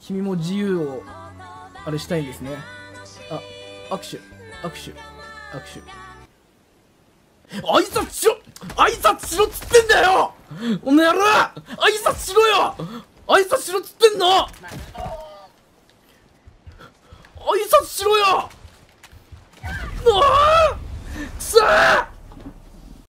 君も自由をあれしたいんですね。あ、握手握手握手。挨拶しろ、挨拶しろっつってんだよ、おの野郎。挨拶しろよ、挨拶しろっつってんの。挨拶しろよ。ああくそー。